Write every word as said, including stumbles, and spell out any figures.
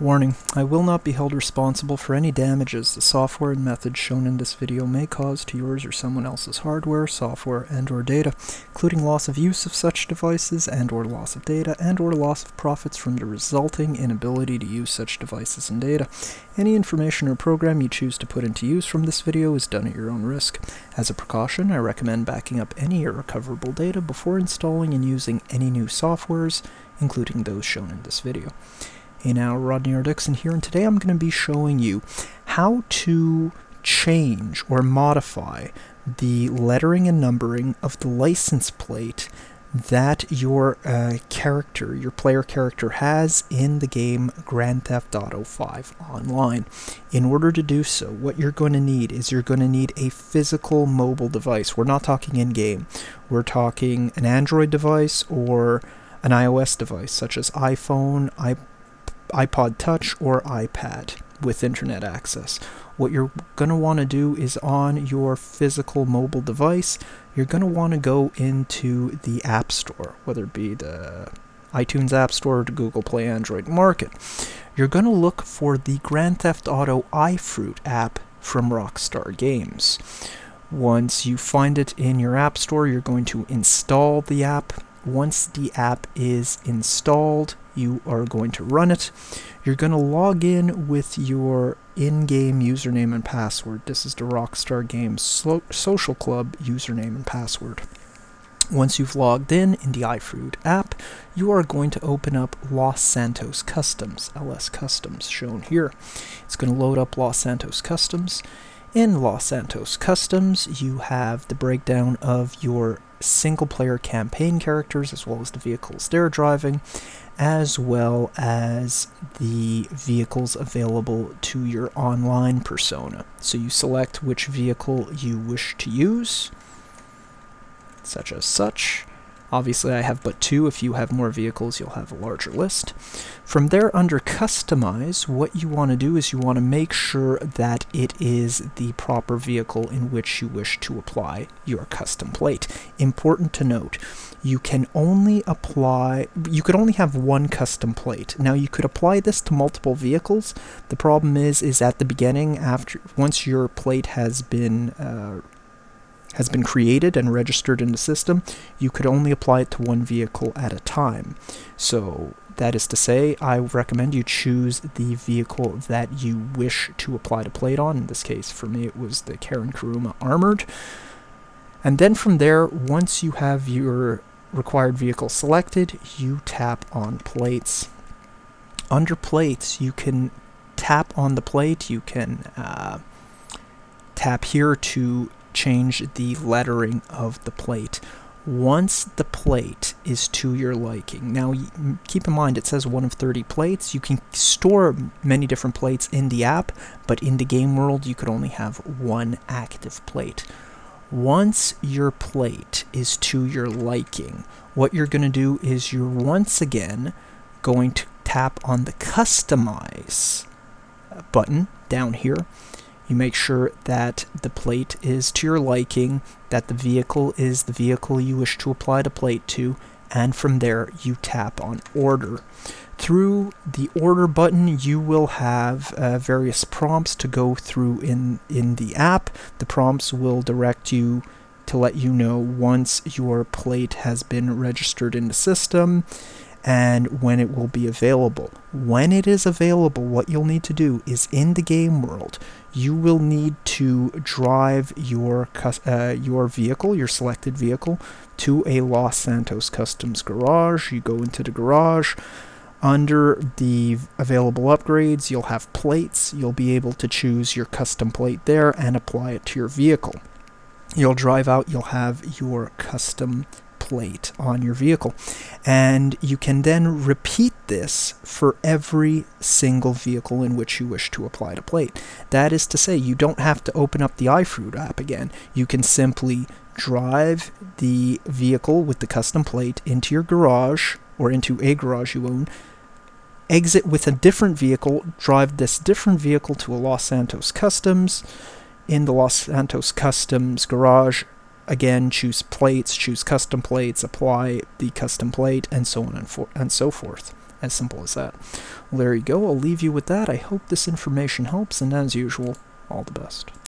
Warning, I will not be held responsible for any damages the software and methods shown in this video may cause to yours or someone else's hardware, software, and or data, including loss of use of such devices and or loss of data and or loss of profits from the resulting inability to use such devices and data. Any information or program you choose to put into use from this video is done at your own risk. As a precaution, I recommend backing up any irrecoverable data before installing and using any new softwares, including those shown in this video. Hey now, Rodney R. Dixon here, and today I'm going to be showing you how to change or modify the lettering and numbering of the license plate that your uh, character, your player character has in the game Grand Theft Auto five Online. In order to do so, what you're going to need is you're going to need a physical mobile device. We're not talking in-game. We're talking an Android device or an iOS device, such as iPhone, iPod, iPod Touch, or iPad with internet access. What you're going to want to do is on your physical mobile device, you're going to want to go into the App Store, whether it be the iTunes App Store or the Google Play Android Market. You're going to look for the Grand Theft Auto iFruit app from Rockstar Games. Once you find it in your App Store, you're going to install the app. Once the app is installed, you are going to run it. You're going to log in with your in-game username and password. This is the Rockstar Games so Social Club username and password. Once you've logged in in the iFruit app, you are going to open up Los Santos Customs, L S Customs, shown here. It's going to load up Los Santos Customs. In Los Santos Customs, you have the breakdown of your single-player campaign characters, as well as the vehicles they're driving, as well as the vehicles available to your online persona. So you select which vehicle you wish to use, such as such. Obviously, I have but two. If you have more vehicles, you'll have a larger list. From there, under Customize, what you want to do is you want to make sure that it is the proper vehicle in which you wish to apply your custom plate. Important to note, you can only apply, you could only have one custom plate. Now, you could apply this to multiple vehicles. The problem is, is at the beginning, after once your plate has been uh, has been created and registered in the system, you could only apply it to one vehicle at a time. So that is to say, I recommend you choose the vehicle that you wish to apply the plate on. In this case, for me, it was the Karen Kuruma Armored. And then from there, once you have your required vehicle selected, you tap on plates. Under plates, you can tap on the plate. You can uh, tap here to change the lettering of the plate. Once the plate is to your liking, now keep in mind it says one of thirty plates. You can store many different plates in the app, but in the game world you could only have one active plate. Once your plate is to your liking, what you're going to do is you're once again going to tap on the Customize button down here. You make sure that the plate is to your liking, that the vehicle is the vehicle you wish to apply the plate to, and from there you tap on Order. Through the Order button, you will have uh, various prompts to go through in, in the app. The prompts will direct you to let you know once your plate has been registered in the system and when it will be available. When it is available, what you'll need to do is in the game world, you will need to drive your uh, your vehicle, your selected vehicle, to a Los Santos Customs garage. You go into the garage. Under the available upgrades, you'll have plates. You'll be able to choose your custom plate there and apply it to your vehicle. You'll drive out, you'll have your custom plate on your vehicle, and you can then repeat this for every single vehicle in which you wish to apply the plate. That is to say, you don't have to open up the iFruit app again. You can simply drive the vehicle with the custom plate into your garage or into a garage you own, exit with a different vehicle, drive this different vehicle to a Los Santos Customs. In the Los Santos Customs garage, again, choose plates, choose custom plates, apply the custom plate, and so on and, for and so forth. As simple as that. Well, there you go. I'll leave you with that. I hope this information helps, and as usual, all the best.